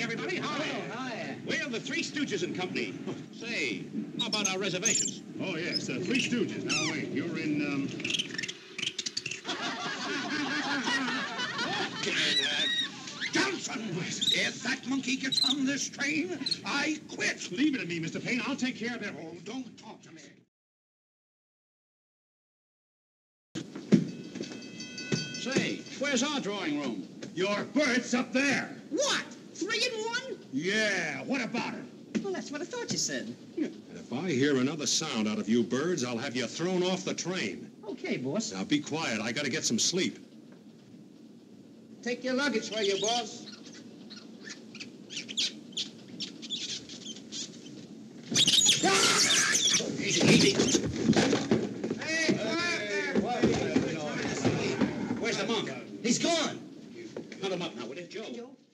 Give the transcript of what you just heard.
everybody. Hi. Oh, hi. We're the Three Stooges and Company. Say, how about our reservations? Oh, yes, Three Stooges. Now, wait, you're in, Johnson! If that monkey gets on this train, I quit. Leave it to me, Mr. Payne. I'll take care of that. Oh, don't talk to me. Say, where's our drawing room? Your berth's up there. What? 3 in 1? Yeah, what about it? Well, that's what I thought you said. And if I hear another sound out of you birds, I'll have you thrown off the train. Okay, boss. Now, be quiet. I gotta get some sleep. Take your luggage for you, boss. Easy, easy. Hey, quiet there. Where's the monk? He's gone. Hunt him up now, will you, Joe?